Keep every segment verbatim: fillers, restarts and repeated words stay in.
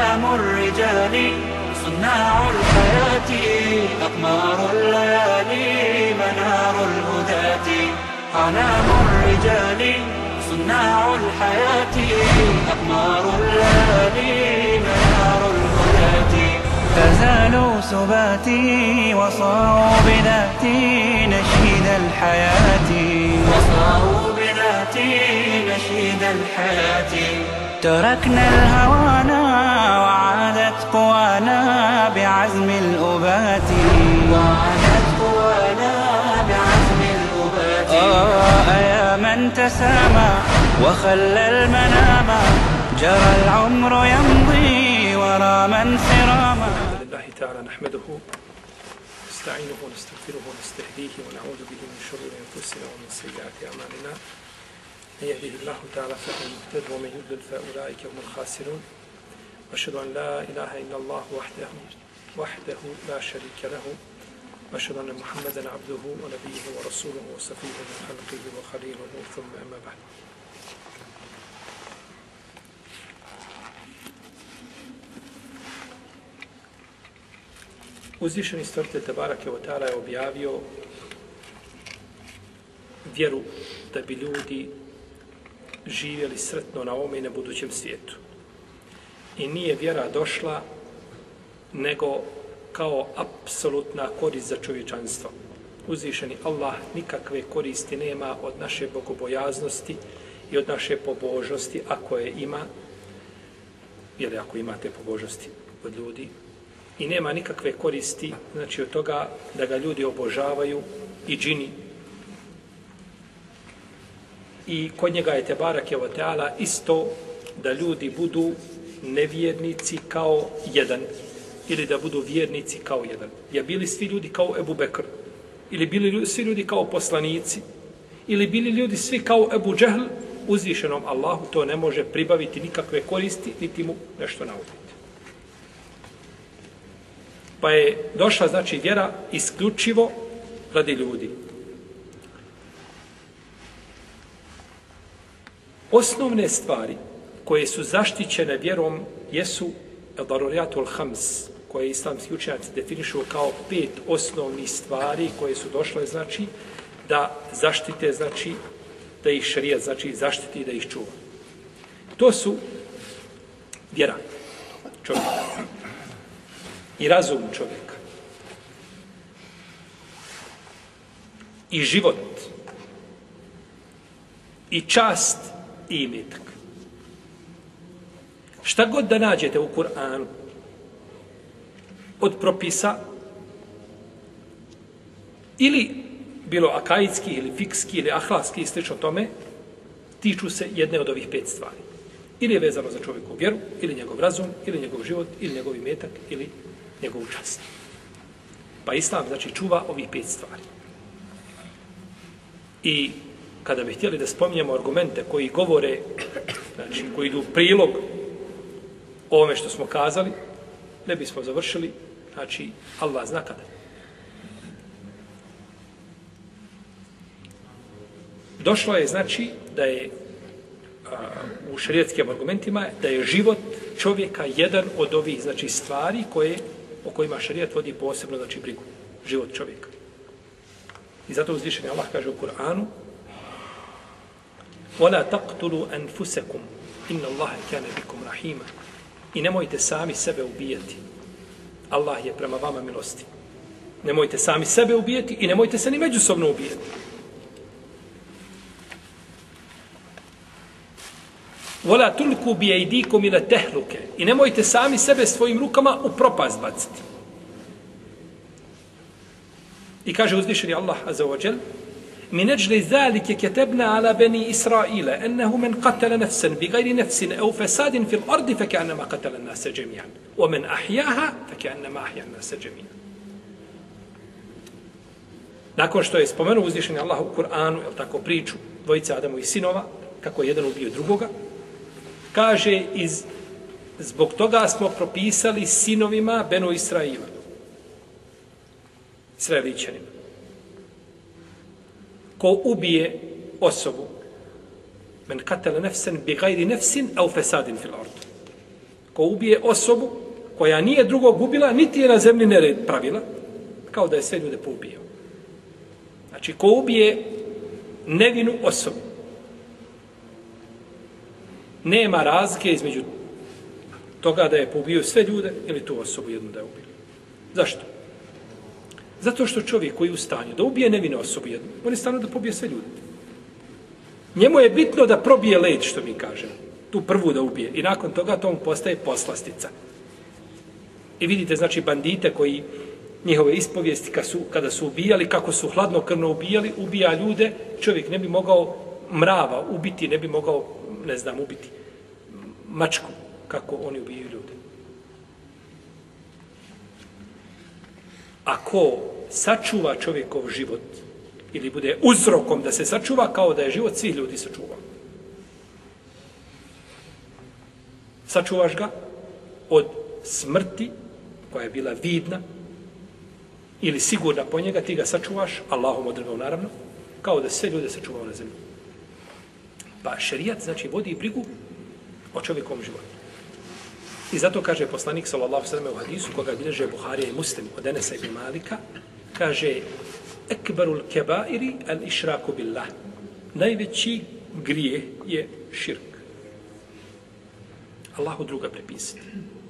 علام الرجال صناع الحياة أقمار الليالي منار الهداة علام الرجال صناع الحياة أقمار الليالي منار الهداة فزالوا سباتي وصاروا بذاتي نشيد الحياة وصاروا بذاتي نشيد الحياة تركنا الهوانا وعادت قوانا بعزم الأبات وعادت قوانا بعزم الأبات آه يا من تسامى وخلى المنام جرى العمر يمضي ورا من سراما. الحمد لله تعالى نحمده نستعينه ونستغفره ونستهديه ونعوذ به من شرور أنفسنا ومن سيئات أعمالنا من يهده الله تعالى فهو المهتد ومن يضلل فأولئك هم الخاسرون وأشهد أن لا إله إلا الله وحده وحده لا شريك له وأشهد أن محمدا عبده ونبيه ورسوله وصفيه من خلقه وخليله ثم أما بعد. Uzvišeni stvoritelj Tebarake wa Ta'ala je objavio vjeru da bi ljudi živjeli sretno na ovome i na budućem svijetu. I nije vjera došla nego kao apsolutna korist za čovječanstvo. Uzvišeni Allah nikakve koristi nema od naše bogobojaznosti i od naše pobožnosti, ako je ima, jer ako imate pobožnosti od ljudi, i nema nikakve koristi, znači od toga da ga ljudi obožavaju i džini. I kod njega je Tebarake wa Ta'ala isto da ljudi budu nevjernici kao jedan ili da budu vjernici kao jedan. Ja bili svi ljudi kao Ebu Bekr ili bili svi ljudi kao poslanici ili bili ljudi svi kao Ebu Džehl, uzvišenom Allahu to ne može pribaviti nikakve koristi niti mu nešto nauditi. Pa je došla, znači, vjera isključivo radi ljudi. Osnovne stvari koje su zaštićene vjerom jesu el-darurijatul hams, koje islamski učenjaci definišu kao pet osnovnih stvari koje su došle, znači, da zaštite, znači, da ih šerijat, znači, zaštiti i da ih čuva. To su vjera čovjeka i razum čovjeka i život i čast i imetak. Šta god da nađete u Kur'anu od propisa ili bilo akaidski ili fikski ili ahlakski i slično tome, tiču se jedne od ovih pet stvari. Ili je vezano za čovjekovu vjeru, ili njegov razum, ili njegov život, ili njegov imetak, ili njegovu čast. Pa Islam, znači, čuva ovih pet stvari. I kada bi htjeli da spominjemo argumente koji govore, znači, koji idu u prilog ovome što smo kazali, ne bismo završili, znači, Allah zna kada. Došlo je, znači, da je a, u šerijetskim argumentima da je život čovjeka jedan od ovih, znači, stvari koje o kojima šerijat vodi posebno, znači, brigu. Život čovjeka. I zato uzvišeni Allah kaže u Kur'anu: وَلَا تَقْتُلُوا أَنفُسَكُمْ إِنَّ اللَّهَ كَانَ بِكُمْ رَحِيمًا. I nemojte sami sebe ubijati. Allah je prema vama milostiv. Nemojte sami sebe ubijati i nemojte se ni međusobno ubijati. Vola tulku bi ejdikum ila tehluke. I nemojte sami sebe svojim rukama u propast baciti. I kaže uzvišeni Allah azza wa jal: min ajli zalike katebna ala bani Israila annahu man qatala nafsan bighayri nafsin aw fasadin fil ardi fakannama qatala an-nasa jami'an wa man ahyaha fakannama ahya an-nasa jami'an. Nakon što je spomenuo uzvišeni Allah u Kur'anu, je tako, priču dvojice Adamovih sinova, kako je jedan ubio drugoga, kaže, iz, zbog toga smo propisali sinovima Benu Israila, Israelićanima, ko ubije osobu, men katele nefsen bi gajri nefsin au fesadin fil ardu, Ko ubije osobu koja nije drugog ubila, niti je na zemlji nered pravila, kao da je sve ljude poubio. Znači, ko ubije nevinu osobu, nema razlike između toga da je poubio sve ljude ili tu osobu jednu da je ubio. Zašto? Zato što čovjek koji je u stanju da ubije nevinu osobu jednu, on je stano da pobije sve ljude. Njemu je bitno da probije led, što mi kažemo. Tu prvu da ubije. I nakon toga to mu postaje poslastica. I vidite, znači, bandite koji njihove ispovijesti kada su, kada su ubijali, kako su hladnokrvno ubijali, ubija ljude, čovjek ne bi mogao mrava ubiti, ne bi mogao, ne znam, ubiti mačku, kako oni ubijaju ljude. Ako sačuva čovjekov život, ili bude uzrokom da se sačuva, kao da je život svih ljudi sačuvao. Sačuvaš ga od smrti, koja je bila vidna, ili sigurna po njega, ti ga sačuvaš, Allahom odredbom naravno, kao da sve ljude sačuvao na zemlji. Pa šerijat, znači, vodi brigu o čovjekovom životu. I zato kaže poslanik, sallallahu sallam, u hadisu, koga bilježe Buharija i Muslim, od Enesa ibn Malika, kaže, ekbarul kebairi al išraku billah. Najveći grije je širk. Allahu druga prepisati.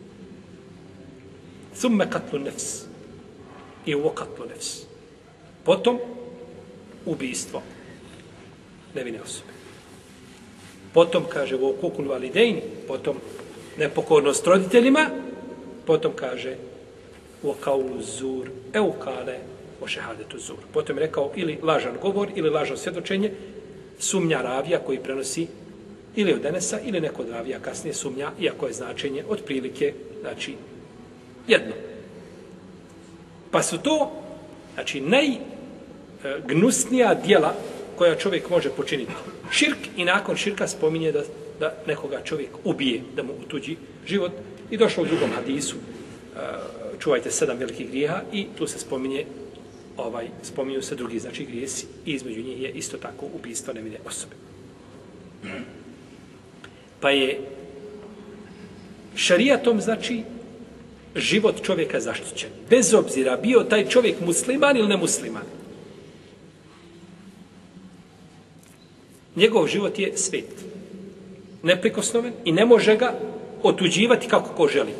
Thumme katlu nefs. I uvo katlu nefs. Potom, ubijstvo nevine osobe. Potom, kaže, uvo kukul validejni. Potom, nepokornost roditeljima. Potom, kaže, uvo kaulu zur. Eu kale o šehadetu zur. Potom je rekao ili lažan govor, ili lažno svjedočenje, sumnja ravija koji prenosi ili od Enesa, ili neko od ravija kasnije sumnja, iako je značenje otprilike, znači, jedno. Pa su to, znači, najgnusnija djela koja čovjek može počiniti. Širk, i nakon širka spominje da, da nekoga čovjek ubije, da mu utuđi život. I došlo u drugom hadisu, čuvajte sedam velikih grijeha, i tu se spominje, ovaj, spominju se drugi, znači, grijesi, i između njih je isto tako ubijstvo nevine osobe. Pa je šarijatom, znači, život čovjeka zaštićen. Bez obzira bio taj čovjek musliman ili nemusliman. Njegov život je svet. Neprikosnoven i ne može ga otuđivati kako ko želi.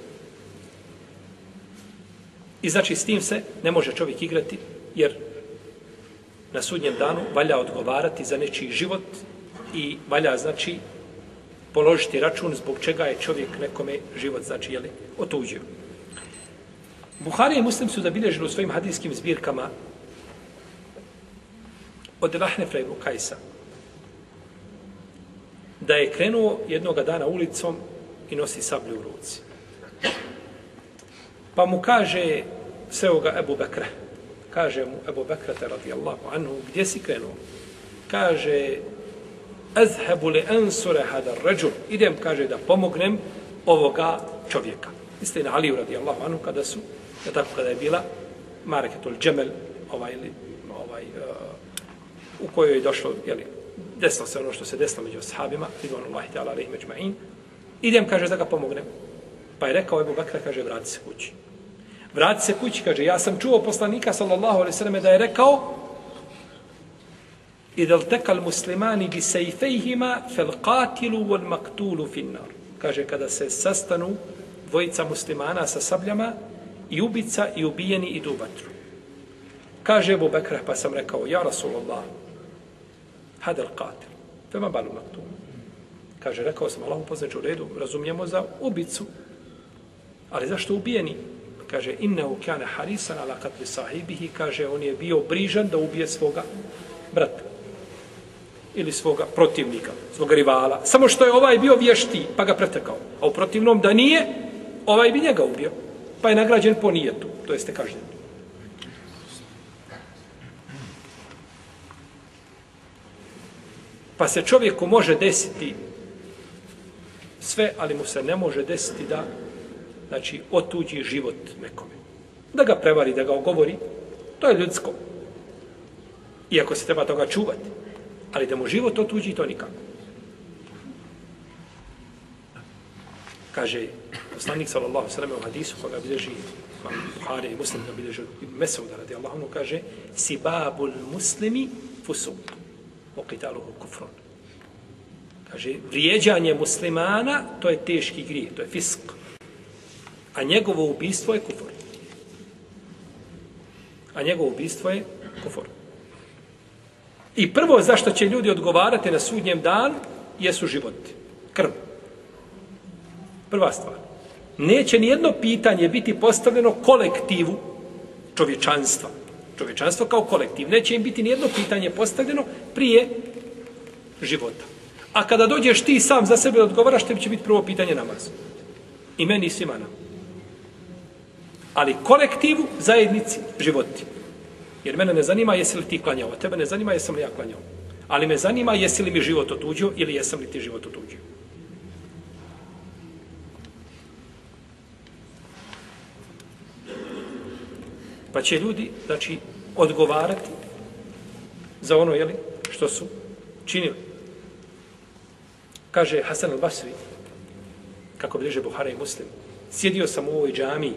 I znači s tim se ne može čovjek igrati, jer na sudnjem danu valja odgovarati za nečiji život i valja, znači, položiti račun zbog čega je čovjek nekome život, znači, jeli, otuđio. Buharija i Muslim su zabilježili u svojim hadijskim zbirkama od Lahnefra ibn Kajsa da je krenuo jednoga dana ulicom i nosi sablju u ruci. Pa mu kaže seo ga Ebu Bekra. Kaže mu Ebu Bekra radijallahu anhu, gdje si krenuo? Kaže, azhabu li ansura hada rajul. Idem, kaže, da pomognem ovoga čovjeka. Isto je na Aliju radijallahu anhu kada su, da tako kada je bila Mareketul Džemel, ovaj, ovaj, uh, u kojoj je došlo, jeli, desilo se ono što se desilo među ashabima, ridvanullahi ta'ala alejhim ecma'in. Idem, kaže, da ga pomognem. Pa je rekao Ebu Bekra, kaže, vrati se kući. Vrati se kući, kaže, ja sam čuo poslanika, sallallahu alejhi ve selleme, da je rekao, idel tekal muslimani bi sejfejhima fel qatilu wal maktulu finnar. Kaže, kada se sastanu dvojica muslimana sa sabljama, i ubica i ubijeni idu u vatru. Kaže Ebu Bekra, pa sam rekao, ja Rasulullah, hadel qatil, fema balu maktul. Kaže, rekao sam, Allah upoznaći u redu, razumijemo za ubicu, ali zašto ubijeni? Kaže, innehu kane harisan ala katli sahibihi, kaže, on je bio brižan da ubije svoga brata ili svoga protivnika, svoga rivala. Samo što je ovaj bio vješti, pa ga pretekao. A u protivnom da nije, ovaj bi njega ubio. Pa je nagrađen po nijetu, to jeste kažnjen. Pa se čovjeku može desiti sve, ali mu se ne može desiti da, znači, otuđi život nekome. Da ga prevari, da ga ogovori, to je ljudsko. Iako se treba toga čuvati. Ali da mu život otuđi, to nikako. Kaže poslanik sallallahu alejhi ve sellem u hadisu koga bilježi Buhari i Muslim, koga bilježi Mesauda radijallahu anhu, kaže sibabul muslimi fusuq wa qitaluhu kufrun. Kaže vrijeđanje muslimana to je teški grijeh, to je fisk. A njegovo ubistvo je kufur. A njegovo ubistvo je kufur. I prvo zašto će ljudi odgovarati na sudnjem danu jesu životi, krv. Prva stvar. Neće ni jedno pitanje biti postavljeno kolektivu čovječanstva. Čovječanstvo kao kolektiv. Neće im biti ni jedno pitanje postavljeno prije života. A kada dođeš ti sam za sebe odgovaraš, tebi će biti prvo pitanje namaz. I meni i svima nam. Ali kolektivu, zajednici, životi. Jer mene ne zanima jesi li ti klanjao, a tebe ne zanima jesam li ja klanjao. Ali me zanima jesi li mi život otuđio ili jesam li ti život otuđio. Pa će ljudi, znači, odgovarati za ono, jeli, što su činili. Kaže Hasan al-Basri, kako bliže Buhari i Muslim, sjedio sam u ovoj džamiji.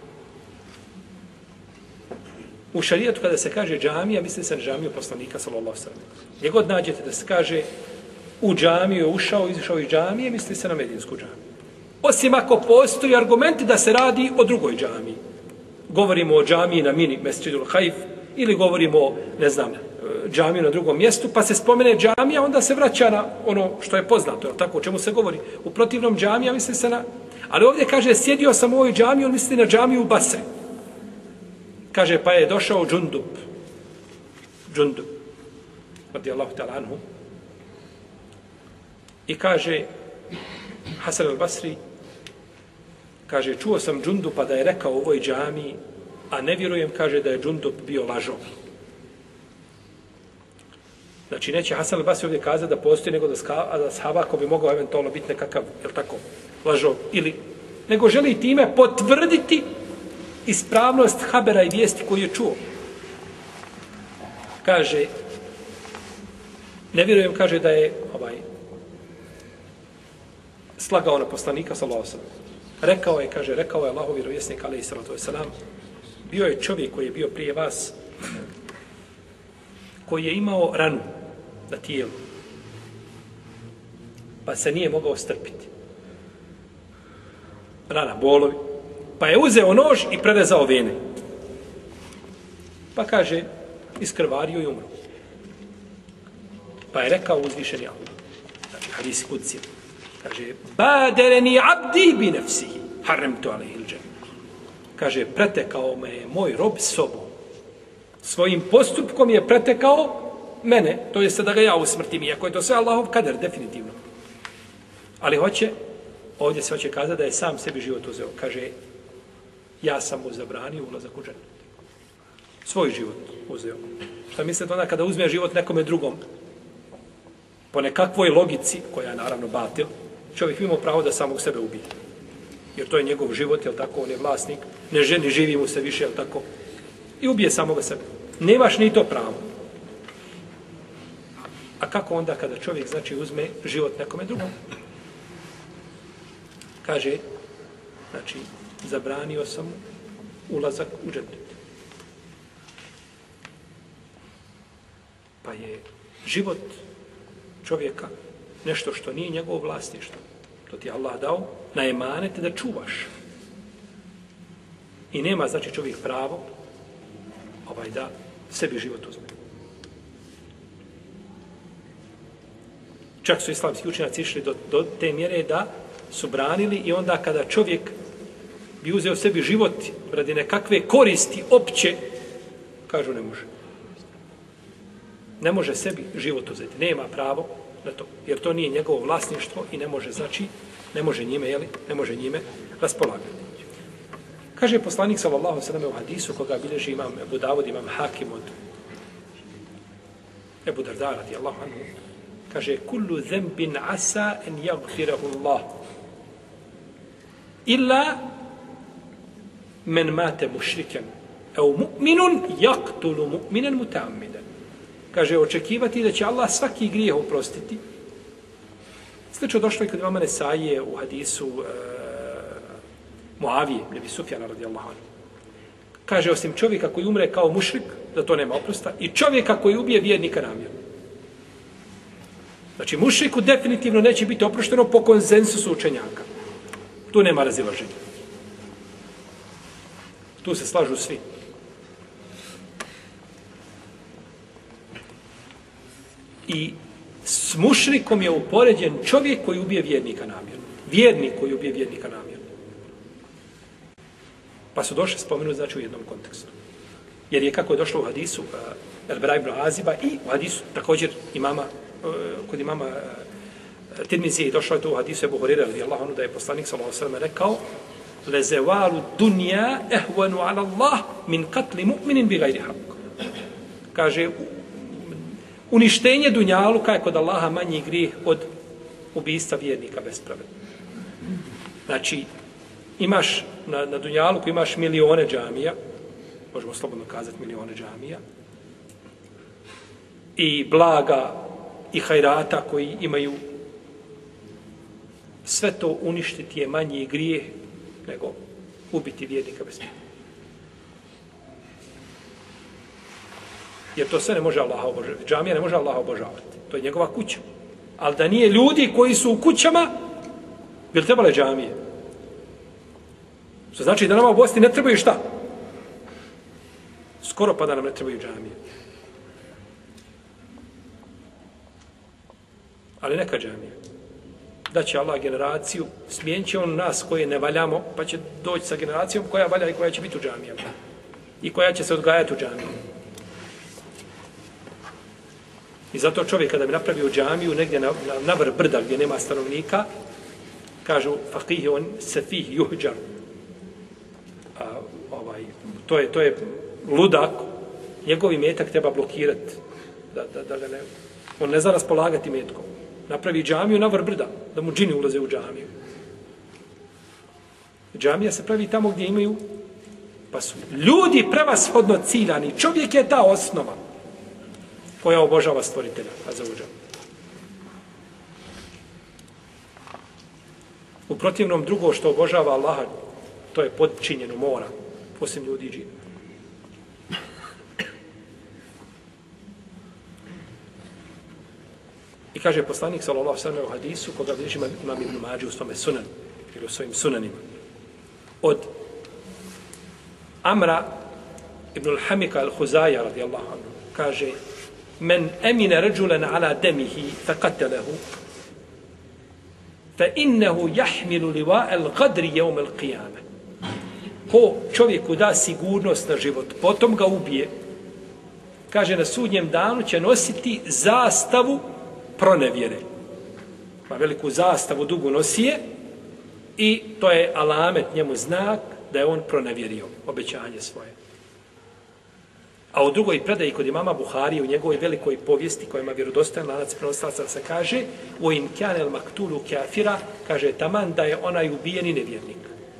U šarijetu kada se kaže džamija, misli se na džamiju poslanika, sallallahu alejhi ve sellem. Gdje god nađete da se kaže u džamiju je ušao, izišao iz džamije, misli se na medinsku džamiju. Osim ako postoji argumenti da se radi o drugoj džamiji. Govorimo o džamiji na mini Mesdžidul Haif ili govorimo, ne znam, džamiju na drugom mjestu, pa se spomene džamija, onda se vraća na ono što je poznato, je tako, o čemu se govori. U protivnom džamija misli se na... Ali ovdje kaže, sjedio sam u ovoj džamiji, on misli na džamiju u Basri. Kaže, pa je došao Džundub. Džundub. Radijallahu ta'ala anhu. I kaže, Hasan al-Basri, kaže, čuo sam Džundupa da je rekao u ovoj džamiji, a ne vjerujem, kaže, da je Džundup bio lažov. Znači, neće Hasan al-Basri ovdje kazati da postoji nego da, ska, da sahaba ko bi mogao eventualno biti nekakav, jel tako, lažov. Ili, nego želi time potvrditi ispravnost habera i vijesti koju je čuo. Kaže, ne vjerujem, kaže, da je ovaj, slagao na poslanika, sallallahu alejhi ve sellem. Rekao je, kaže, rekao je Allahov vjerovjesnik, alejhi salatu vesselam, bio je čovjek koji je bio prije vas, koji je imao ranu na tijelu, pa se nije mogao strpiti. Rana, bolovi. Pa je uzeo nož i prerezao vene. Pa kaže, iskrvario i umro. Pa je rekao uzvišeni Allah. Znači, hadisi kudsi. Kaže, badereni abdi bi nefsihi, haremtu alejhil džennet. Kaže, pretekao me je moj rob sobom. Svojim postupkom je pretekao mene, to je da ga ja usmrtim, iako je to sve Allahov kader, definitivno. Ali hoće, ovdje se hoće kazati da je sam sebi život uzeo. Kaže, ja sam mu zabranio ulazak u džennet. Svoj život uzeo. Šta mislite onda kada uzme život nekome drugom? Po nekakvoj logici, koja je naravno batil, čovjek ima pravo da samog sebe ubije. Jer to je njegov život, jel tako, on je vlasnik, ne ženi, živi mu se više, jel tako, i ubije samoga sebe. Nemaš ni to pravo. A kako onda kada čovjek, znači, uzme život nekome drugom? Kaže, znači, zabranio sam ulazak u džennet. Pa je život čovjeka nešto što nije njegovo vlasništvo. To ti je Allah dao na emanete da čuvaš. I nema, znači, čovjek pravo ovaj, da sebi život uzme. Čak su islamski učenjaci išli do, do te mjere da su branili i onda kada čovjek bi uzeo sebi život radi nekakve koristi opće, kažu ne može. Ne može sebi život uzeti. Nema pravo na to. Jer to nije njegovo vlasništvo i ne može, znači, ne može njime, jeli, ne može njime raspolagati. Kaže poslanik sallallahu alejhi ve sellem u hadisu koga bilježi imam Ebu Davud, imam Hakim od Ebu Darda radijallahu anhu. Kaže, kullu zembin asa en jagfirahu Allah. Illa men mate mušriken. Evo mu'minun jaktulu mu'minen muta'ammidan. Kaže, očekivati da će Allah svaki grijeh oprostiti. Slično došlo i kod imama Nesaije u hadisu uh, Muavije, Ebu Sufjana radijallahu anhu. Kaže, osim čovjeka koji umre kao mušrik, da to nema oprosta, i čovjeka koji ubije vjernika namjerno. Znači, mušriku definitivno neće biti oprošteno po konsensusu učenjaka. Tu nema razilaženja. Tu se slažu svi. I s mušrikom je upoređen čovjek koji ubije vjernika namjerno. Vjernik koji ubije vjernika namjerno. Pa su došli spomenuti, znači, u jednom kontekstu. Jer je kako je došlo u hadisu uh, El-Bara ibn Aziba i u hadisu također imama, uh, kod imama uh, Tirmizije i došlo je to u hadisu Ebu Hurire radijallahu anhu da je poslanik sallallahu alejhi ve sellem rekao lezevalu dunja ehvanu ala Allah min katli mu'minin bi gajri haq. Kaže, uništenje dunjaluka je kod Allaha manji grijeh od ubijstva vjernika bespravedno. Znači, imaš na, na dunjaluku imaš milione džamija, možemo slobodno kazati milione džamija, i blaga i hajrata koji imaju, sve to uništiti je manji grijeh nego ubiti vjernika bespravedno. Jer to sve ne može Allah obožavati. Džamija ne može Allah obožavati. To je njegova kuća. Ali da nije ljudi koji su u kućama, bi li trebale džamije? Što znači da nama u Bosni ne trebaju šta? Skoro pa da nam ne trebaju džamije. Ali neka džamija. Da će Allah generaciju, smijenit će on nas koje ne valjamo, pa će doći sa generacijom koja valja i koja će biti u džamijama. I koja će se odgajati u džamijama. I zato čovjek kada bi napravio džamiju negdje na, na, na vrh brda gdje nema stanovnika, kažu faqih on safih yuhjar. A, ovaj, to je, to je ludak, njegovi metak treba blokirati. Da, da, da ga ne, on ne zna raspolagati metkom. Napravi džamiju na vrh brda, da mu džini ulaze u džamiju. Džamija se pravi tamo gdje imaju, pa su ljudi prevashodno ciljani. Čovjek je ta osnova koja obožava stvoritelja, Azza U protivnom drugo što obožava Allaha, to je podčinjeno mora, osim ljudi i džina. I kaže poslanik sallallahu alejhi ve sellem u hadisu koga bilježi Imam Ibn Mađe u svome sunanu ili u svojim sunanima od Amra ibn al-Hamika al-Huzaja radijallahu anhu kaže men emine rajulan ala demihi faqatalahu fa innahu yahmilu liwa al-qadri yawm al-qiyamah. Ko čovjeku da sigurnost na život, potom ga ubije, kaže na sudnjem danu će nositi zastavu pronevjere. Pa veliku zastavu dugu nosije i to je alamet njemu znak da je on pronevjerio obećanje svoje. A u drugoj predaji kod imama Buharije u njegovoj velikoj povijesti koja ima vjerodostojan lanac prenosilaca se kaže u in kana al maktulu kafira, kaže taman da je onaj ubijeni nevjernik.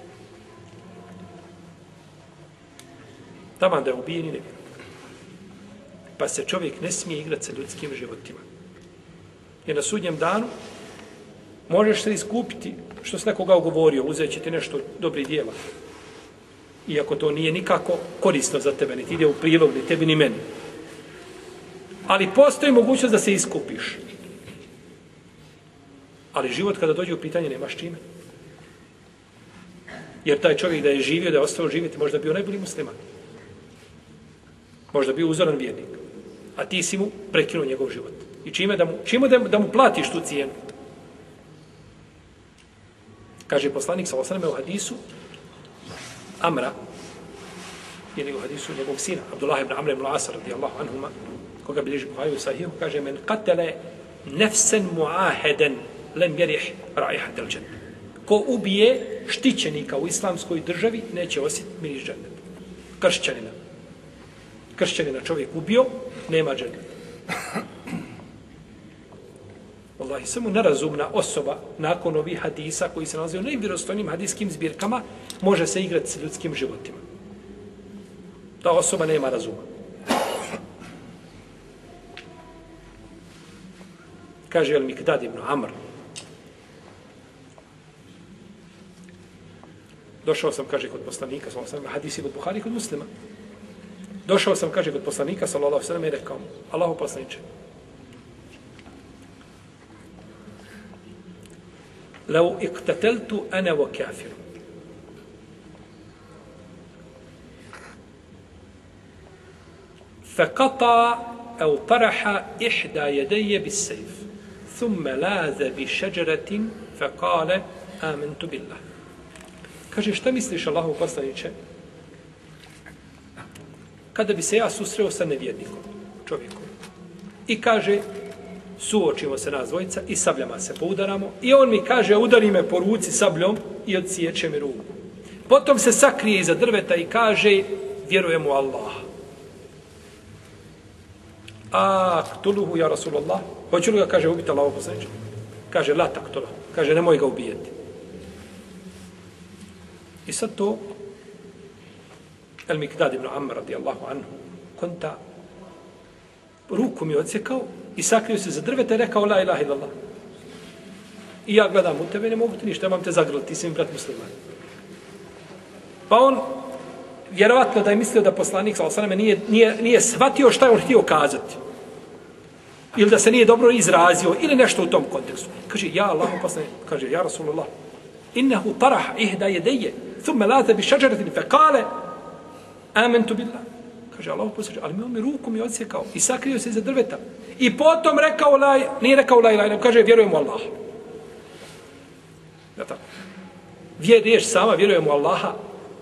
Taman da je ubijeni nevjernik. Pa se čovjek ne smije igrati sa ljudskim životima. Jer na sudnjem danu možeš se iskupiti što se nekoga ugovorio, uzet će ti nešto dobrih dijela. Iako to nije nikako korisno za tebe, ni ti ide u prilog, ni tebi, ni meni. Ali postoji mogućnost da se iskupiš. Ali život kada dođe u pitanje nemaš čime. Jer taj čovjek da je živio, da je ostao živjeti, možda bio najbolji musliman. Možda bio uzoran vjernik. A ti si mu prekinuo njegov život. I čime da mu, čime da mu, da mu platiš tu cijenu? Kaže poslanik sa osaname u hadisu Amra, ili u hadisu njegovog sina, Abdullah ibn Amr ibn Asar, radijallahu anhuma, koga bilježi Buhari u Sahihu, kaže, men katele nefsen muaheden lem jerih raihat el dženne. Ko ubije štićenika u islamskoj državi, neće osjetiti miris dženneta. Kršćanina. Kršćanina čovjek ubio, nema dženneta. Wallahi, samo nerazumna osoba nakon ovih hadisa koji se nalaze u najvjerostojnim hadijskim zbirkama može se igrati s ljudskim životima. Ta osoba nema razuma. Kaže Al-Mikdad ibn Amr Došao sam, kaže, kod poslanika, sallallahu alejhi ve sellem, hadisi kod Buhari, kod Muslima. Došao sam, kaže, kod poslanika, sallallahu alejhi ve sellem, i rekao mu, Allahu poslaniče, لو اقتتلت أنا وكافر فقطع أو طرح إحدى يدي بالسيف ثم لاذ بشجرة فقال آمنت بالله. Kaže, šta misliš, Allahu poslaniče, kada bi se ja susreo sa nevjernikom, čovjekom, i kaže, suočimo se nas dvojica i sabljama se poudaramo, i on mi kaže, udari me po ruci sabljom i odsjeće mi ruku. Potom se sakrije iza drveta i kaže, vjerujem u Allaha. A ktuluhu, ja Rasulallah, hoću li ga, kaže, ubiti Allahu poslaniče? Kaže, la taktuluhu, kaže, nemoj ga ubijeti. I sad to, El-Mikdad ibn Amr, radijallahu anhu, konta, ruku mi odsjekao i sakrio se za drveta i rekao, la ilaha illallah. I ja gledam u tebe, ne mogu ti ništa, ja mam te zagrliti, ti si mi brat musliman. Pa on, vjerovatno da je mislio da poslanik, sallallahu alejhi ve sellem, nije, nije, nije shvatio šta je on htio kazati. Ili da se nije dobro izrazio, ili nešto u tom kontekstu. Kaže, ja Allah, poslanik, kaže, ja Rasulullah, innehu tarah ihda jedeje, thumme late bi šađaratin, fe kale, amentu billah. Kaže, Allah poslanik, ali mi on mi ruku mi odsjekao i sakrio se iza drveta. I potom rekao, laj, nije rekao la ilaha illallah, kaže, vjerujem u Allah. Ja tako. Vjeruješ sama, vjerujem u Allaha,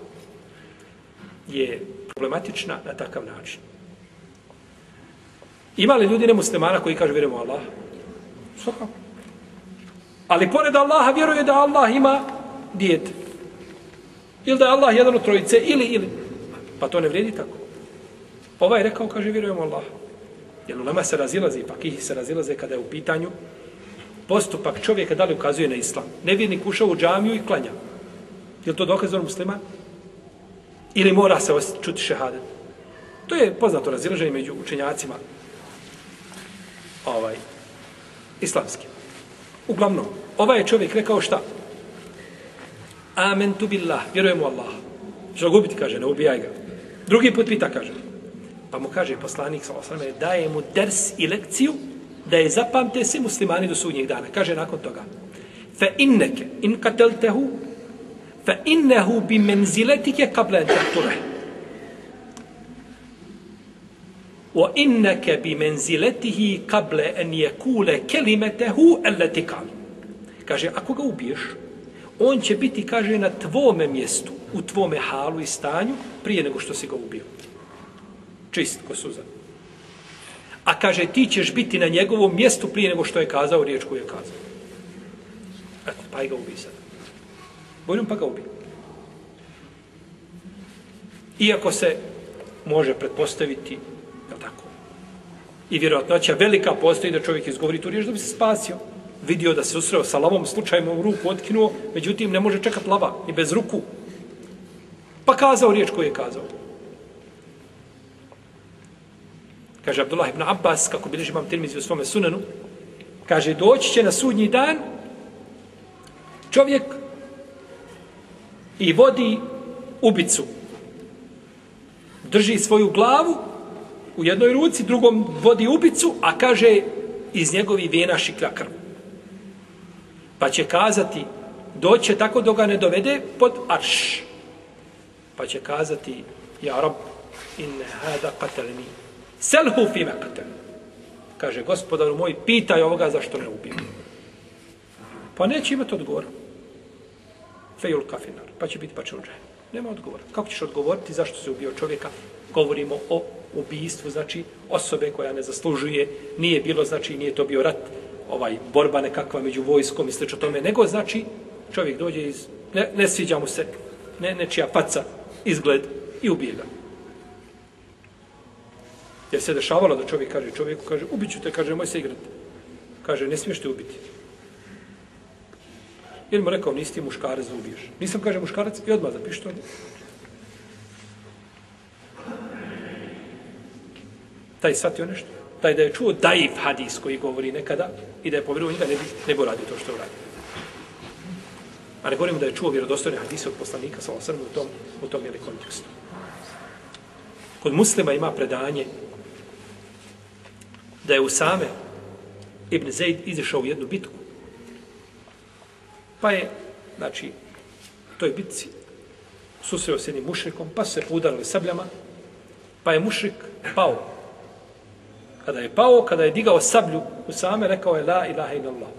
je problematična na takav način. Ima li ljudi nemuslimana koji kaže vjerujem u Allaha? Svakako. Ali pored Allaha vjeruje da Allah ima dijete. Ili da je Allah jedan od trojice, ili, ili. Pa to ne vrijedi tako. Ovaj rekao, kaže, vjerujem u Allaha. Jer ulema se razilazi, pa kihi se razilaze kada je u pitanju postupak čovjeka da li ukazuje na islam. Nevjernik ušao u džamiju i klanja. Je li to dokaz od muslima? Ili mora se čuti šehadet? To je poznato razilaženje među učenjacima ovaj, islamskim. Uglavnom, ovaj je čovjek rekao šta? Amentu billah, vjerujem u Allah. Što ga ubiti, kaže, ne ubijaj ga. Drugi put pita, kaže. Pa mu kaže poslanik, sallallahu alejhi ve sellem, daje mu ders i lekciju da je zapamte svi muslimani do sudnjeg dana. Kaže nakon toga, fa inneke in qateltehu fa innehu bi menziletike qabla an taqtuleh. Wa inneke bi menziletihi qabla an yakula kalimetehu allati qal. Kaže, ako ga ubiješ, on će biti, kaže, na tvome mjestu, u tvome halu i stanju, prije nego što si ga ubio. Čist ko suza. A kaže, ti ćeš biti na njegovom mjestu prije nego što je kazao riječ koju je kazao. Eto, pa i ga ubij sad. Boljom pa ga ubij. Iako se može pretpostaviti, je li tako, i vjerojatnoća velika postoji da čovjek izgovori tu riječ da bi se spasio. Vidio da se usreo sa lavom, slučajno u ruku otkinuo, međutim ne može čekati lava, ni bez ruku. Pa kazao riječ koju je kazao. Kaže Abdullah ibn Abbas, kako bilježi imam Tirmizi u svome sunanu, kaže, doći će na sudnji dan čovjek i vodi ubicu. Drži svoju glavu u jednoj ruci, drugom vodi ubicu, a kaže, iz njegovih vena šiklja krv. Pa će kazati, doće tako dok ga ne dovede pod arš. Pa će kazati, ja Rab, inne hada qatelni. Selhu fime qatel. Kaže, gospodaru moj, pitaj ovoga zašto ne ubio. Pa neće imati odgovor. Fejul kafinar. Pa će biti pačan u džehennem. Nema odgovora. Kako ćeš odgovoriti zašto se ubio čovjeka? Govorimo o ubijstvu, znači osobe koja ne zaslužuje, nije bilo, znači nije to bio rat, ovaj borba nekakva među vojskom i slično tome, nego znači čovjek dođe iz, ne, ne sviđa mu se, ne, nečija faca, izgled i ubije ga. Jer se dešavalo da čovjek kaže, čovjeku kaže, ubiću te, kaže, moj se igrati. Kaže, ne smiješ te ubiti. Jer mu rekao, nisi ti muškarac da ubiješ. Nisam, kaže, muškarac i odmah zapiši to. Taj shvatio nešto. Taj da je čuo daif hadis koji govori nekada i da je povjeruo njega, ne bi, ne bi uradio to što uradio. A ne govorimo da je čuo vjerodostojne hadise od poslanika sallallahu alejhi ve sellem u tom, u tom je kontekstu. Kod Muslima ima predanje da je Usame ibn Zaid izišao u jednu bitku. Pa je, znači, u toj bitci susreo se jednim mušrikom, pa su se udarili sabljama, pa je mušrik pao. Kada je pao, kada je digao sablju Usame, rekao je la ilaha illallah.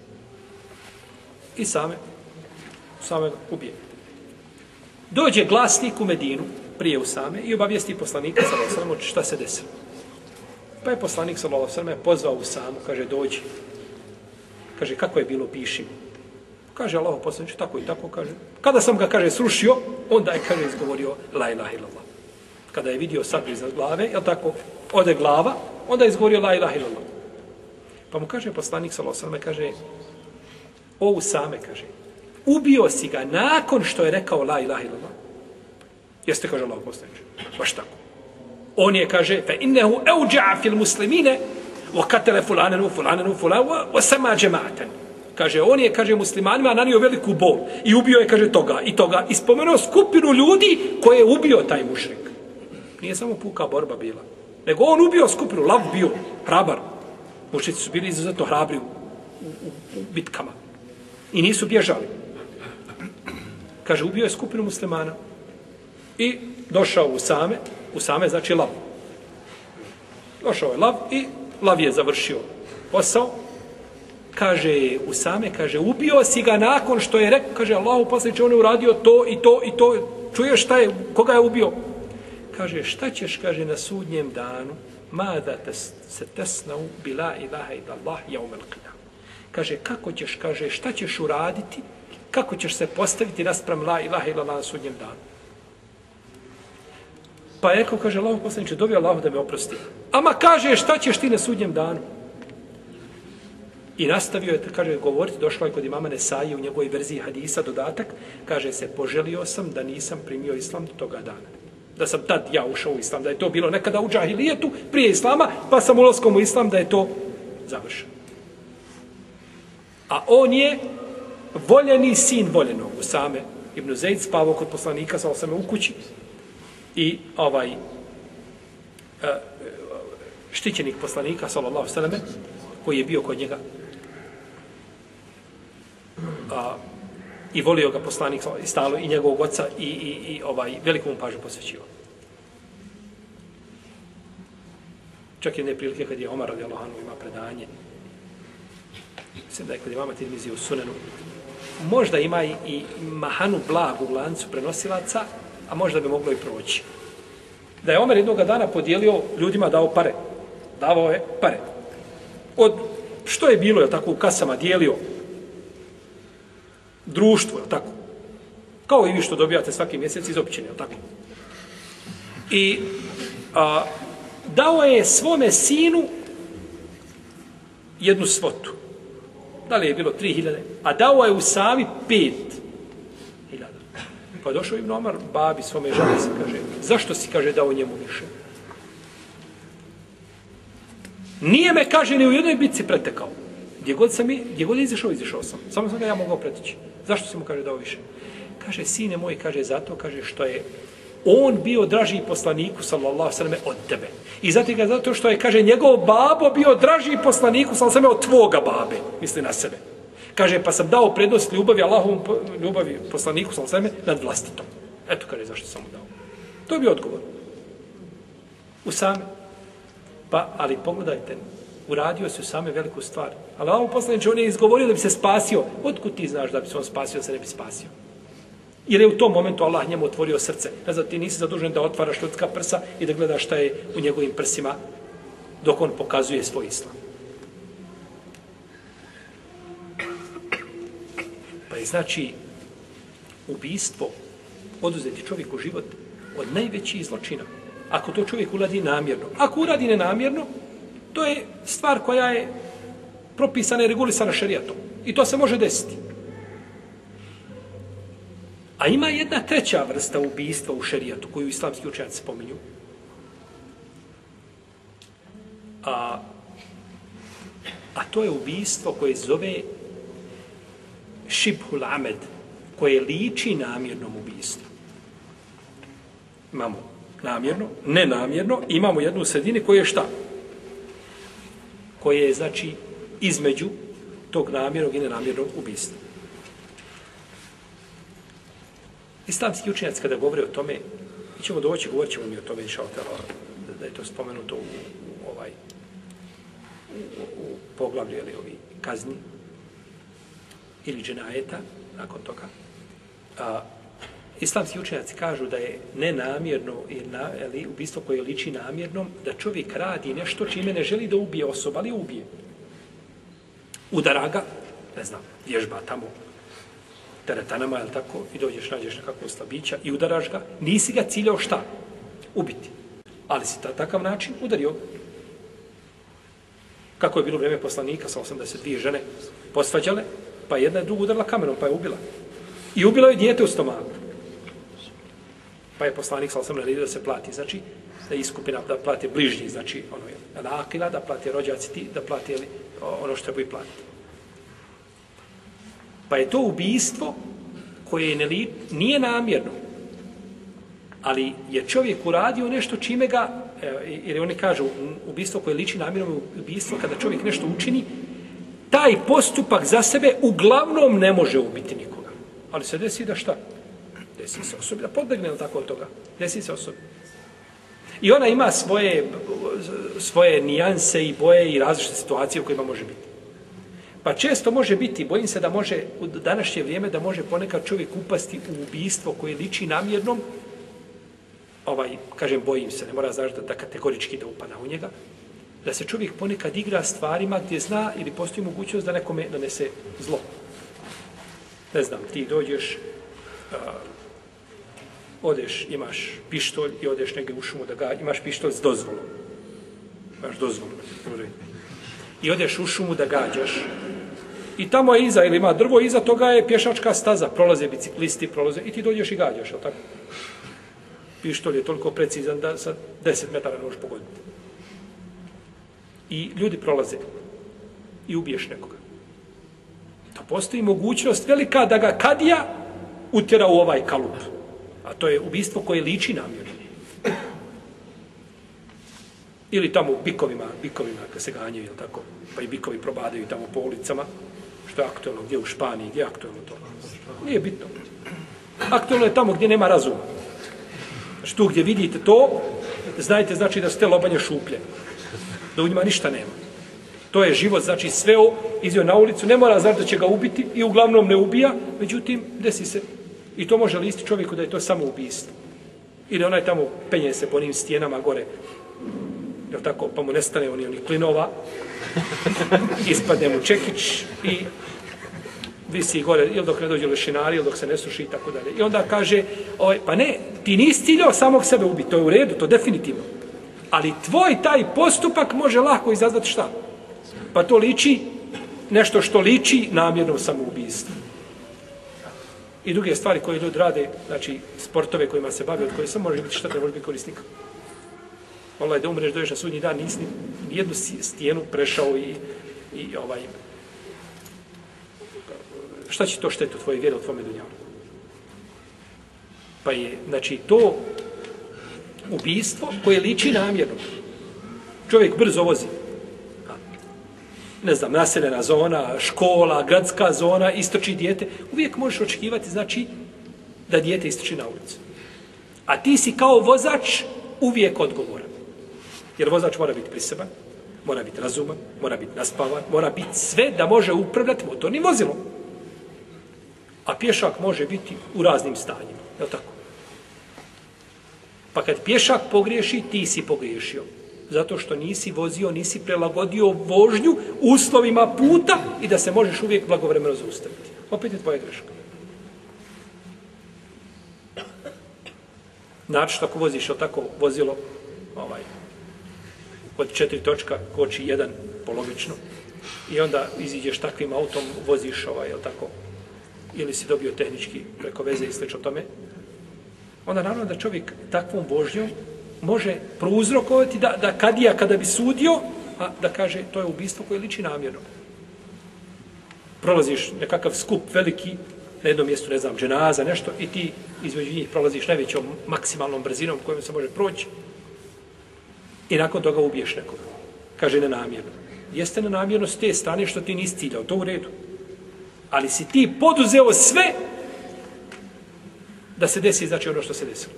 I same, Usame ga ubije. Dođe glasnik u Medinu, prije Usame, i obavijesti poslanika sallallahu alejhi ve sellem šta se desilo. Pa je poslanik sallallahu alejhi ve sellem pozvao Usamu, kaže dođi. Kaže kako je bilo, piši. Kaže Allahov poslanik tako i tako, kaže. Kada sam ga, kaže, srušio, onda je, kaže, izgovorio la ilaha illallah. Kada je vidio sablju iznad glave, je tako, ode glava, onda je izgovorio la ilaha illallah. Pa mu kaže poslanik sallallahu alejhi ve sellem, kaže o Usame, kaže, ubio si ga nakon što je rekao la ilaha illallah. Jeste, kaže Allahov poslanik. Baš tako. On je, kaže, fa innehu auja'a fil muslimine wa qatala fulanan wa fulanan wa fulan wa sama jama'atan. Kaže, on je, kaže, muslimanima nanio veliku bol i ubio je, kaže, toga i toga. I spomenuo skupinu ljudi koje je ubio taj mušrik. Nije samo puka borba bila. Nego on ubio skupinu, lav bio, hrabar. Mušrici su bili izuzetno hrabri u, u, u bitkama. I nisu bježali. Kaže, ubio je skupinu muslimana. I došao u same, u same znači lav. Došao je lav i lav je završio posao. Kaže, Usame, kaže, ubio si ga nakon što je rekao, kaže, Allahu poslaniče, on je uradio to i to i to. Čuješ šta je, koga je ubio? Kaže, šta ćeš, kaže, na sudnjem danu, mada se tesnau bila ilaha illallah jaumel qiyam. Kaže, kako ćeš, kaže, šta ćeš uraditi, kako ćeš se postaviti naspram la ilaha illallah na sudnjem danu. Pa je rekao, kaže, Allahu poslaniče, dobio Allahu da me oprosti. Ama kaže, šta ćeš ti na sudnjem danu? I nastavio je, kaže, govoriti, došlo je kod imama Nesaije u njegovoj verziji hadisa dodatak, kaže se, poželio sam da nisam primio islam do toga dana. Da sam tad ja ušao u islam, da je to bilo nekada u džahilijetu prije islama, pa sam ulaskom u islam da je to završeno. A on je voljeni sin voljenog Usame ibn Zaid, spavao kod poslanika, sa osame u kući, i ovaj štićenik poslanika, sallallahu alejhi ve selleme, koji je bio kod njega, a, i volio ga poslanik i stalo i njegovog oca i, i, i ovaj veliku mu pažnju posvećivao. Čak jedne prilike kad je Omar radijallahu anhu ima predanje, mislim da je kod imama Tirmizi u Sunenu, možda ima i, i mahanu blagu u lancu prenosilaca, a možda bi moglo i proći. Da je Omer jednog dana podijelio ljudima, dao pare. Davao je pare. Od što je bilo, je tako, u kasama dijelio društvo, je tako? Kao i vi što dobijate svaki mjesec iz općine, je tako? I a, dao je svome sinu jednu svotu. Da li je bilo tri hiljade? A dao je u Savi pet hiljada. Pa je došao Ibn Omar, babi svome žali se, kaže, zašto si, kaže, dao njemu više? Nije me, kaže, ni u jednoj bitci pretekao. Gdje god sam i, gdje god je izišao, izišao sam. Samo sam ga ja mogao preteći. Zašto si mu, kaže, dao više? Kaže, sine moj, kaže, zato, kaže, što je on bio draži poslaniku, sallallahu alejhi ve selleme, od tebe. I zato ga zato što je, kaže, njegov babo bio draži poslaniku, sallallahu alejhi ve selleme, od tvoga babe. Misli na sebe. Kaže, pa sam dao prednost ljubavi Allahovom, ljubavi poslaniku, sallallahu alejhi ve selleme, nad vlastitom. Eto, kaže, zašto sam mu dao. To je bio odgovor. Usame. Pa, ali pogledajte, uradio se Usame veliku stvar. Ali Allahov poslaniče, on je izgovorio da bi se spasio. Otkud ti znaš da bi se on spasio, da se ne bi spasio? Jer je u tom momentu Allah njemu otvorio srce. Ne znam, ti nisi zadužen da otvaraš ljudska prsa i da gledaš šta je u njegovim prsima dok on pokazuje svoj islam. Pa je znači ubijstvo, oduzeti čovjeku život od najvećih zločina. Ako to čovjek uradi namjerno. Ako uradi nenamjerno, to je stvar koja je propisana i regulisana šerijatom. I to se može desiti. A ima jedna treća vrsta ubijstva u šerijatu, koju islamski učenjaci spominju. A, a to je ubijstvo koje zove šibhul amed, koje liči namjernom ubijstvu. Imamo namjerno, nenamjerno, imamo jednu u sredini koje je šta? Koje je, znači, između tog namjernog i nenamjernog ubijstva. Islamski učenjaci kada govore o tome, mi ćemo doći, govorit ćemo mi o tome, da, da je to spomenuto u, u, ovaj, u, u poglavlju ili ovi kazni ili dženajeta, nakon toga. A, islamski učenjaci kažu da je nenamjerno ili ubistvo koje liči namjernom, da čovjek radi nešto čime ne želi da ubije osoba, ali ubije. Udara ga, ne znam, vježba tamo, teretanama, jel tako, i dođeš, nađeš nekakvog slabića i udaraš ga, nisi ga ciljao šta? Ubiti. Ali si ta, takav način udario ga. Kako je bilo vrijeme poslanika sa osamdeset dvije žene posvađale, pa jedna je drugu udarila kamenom, pa je ubila. I ubila je dijete u stomaku. Pa je poslanik sa osamdeset naredio da se plati, znači, da iskupina, da plati bližnji, znači, ono je, nakila, da plati rođaci ti, da plati ono što treba i platiti. Pa je to ubijstvo koje ne li, nije namjerno, ali je čovjek uradio nešto čime ga, jer oni kažu, ubijstvo koje liči namjernom ubijstvo, kada čovjek nešto učini, taj postupak za sebe uglavnom ne može ubiti nikoga. Ali se desi da šta? Desi se osobi, da podbegne li tako od toga? Desi se osobi. I ona ima svoje, svoje nijanse i boje i različite situacije u kojima može biti. Pa često može biti, bojim se da može, u današnje vrijeme, da može ponekad čovjek upasti u ubijstvo koje liči namjernom, ovaj, kažem, bojim se, ne mora znači da, da kategorički da upada u njega, da se čovjek ponekad igra stvarima gdje zna ili postoji mogućnost da nekome nanese zlo. Ne znam, ti dođeš, uh, odeš, imaš pištolj i odeš negdje u šumu da ga, imaš pištolj s dozvolom. Imaš dozvolu. I odeš u šumu da gađaš. I tamo je iza, ili ima drvo, iza toga je pješačka staza, prolaze biciklisti, prolaze, i ti dođeš i gađaš, je li tako? Pištolj je toliko precizan da sa deset metara ne možeš pogoditi. I ljudi prolaze i ubiješ nekoga. To postoji mogućnost velika da ga kadija utjera u ovaj kalup. A to je ubijstvo koje liči namjerno. Ili tamo u bikovima, bikovima kad se ganjaju, jel tako? Pa i bikovi probadaju tamo po ulicama. Što je aktualno, gdje u Španiji, gdje je aktualno to? Nije bitno. Aktualno je tamo gdje nema razuma. Znači tu gdje vidite to, znajte znači da su te lobanje šuplje. Da u njima ništa nema. To je život, znači sveo, izio na ulicu, ne mora znači da će ga ubiti i uglavnom ne ubija, međutim, desi se. I to može listi čovjeku da je to samo ubijstvo. Ili onaj tamo penje se po onim stijenama gore, jel tako, pa mu nestane oni onih klinova, ispadne mu čekić i visi gore, ili dok ne dođe lešinari, ili dok se ne suši i tako dalje. I onda kaže, oj, pa ne, ti nisi ciljao samog sebe ubiti, to je u redu, to definitivno. Ali tvoj taj postupak može lako izazvati šta? Pa to liči, nešto što liči namjerno samoubijstvo. I druge stvari koje ljudi rade, znači sportove kojima se bave, od koje samo može biti štetno, može biti korisnika. Allah je da umreš, dođeš na sudnji dan, nisi ni jednu stijenu prešao i, i ovaj... Šta će to štetu tvoje vjere u tvome dunjavu? Pa je, znači, to ubijstvo koje liči namjerno. Čovjek brzo vozi. Ne znam, naseljena zona, škola, gradska zona, istoči dijete. Uvijek možeš očekivati, znači, da dijete istoči na ulicu. A ti si kao vozač uvijek odgovoran. Jer vozač mora biti priseban, mora biti razuman, mora biti naspavan, mora biti sve da može upravljati motornim vozilom. A pješak može biti u raznim stanjima. Je li tako? Pa kad pješak pogriješi, ti si pogriješio. Zato što nisi vozio, nisi prelagodio vožnju uslovima puta i da se možeš uvijek blagovremeno zaustaviti. Opet je tvoja greška. Znači, ako voziš o tako vozilo, ovaj, od četiri točka koči jedan polovično i onda iziđeš takvim autom, voziš ovaj, jel tako, ili si dobio tehnički preko veze i slično tome, onda naravno da čovjek takvom vožnjom može prouzrokovati da, da kadija kada bi sudio, a da kaže to je ubijstvo koje liči namjerno. Prolaziš nekakav skup veliki, na jednom mjestu, ne znam, dženaza, nešto, i ti između njih prolaziš najvećom maksimalnom brzinom kojom se može proći i nakon toga ubiješ nekoga. Kaže nenamjerno. Jeste nenamjerno s te strane što ti nisi ciljao, to u redu. Ali si ti poduzeo sve da se desi, znači ono što se desilo.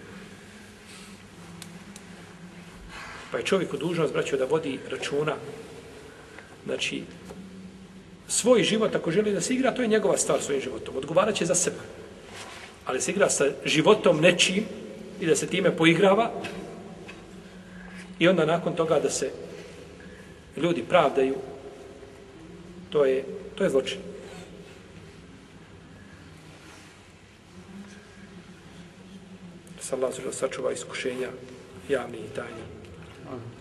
Pa je čovjeku dužnost, braćo, da vodi računa, znači, svoj život, ako želi da se igra, to je njegova stvar svojim životom. Odgovarat će za sebe. Ali se igra sa životom nečim i da se time poigrava i onda nakon toga da se ljudi pravdaju, to je, to je zločin. Da se Allah sačuva iskušenja javnih i tajnih.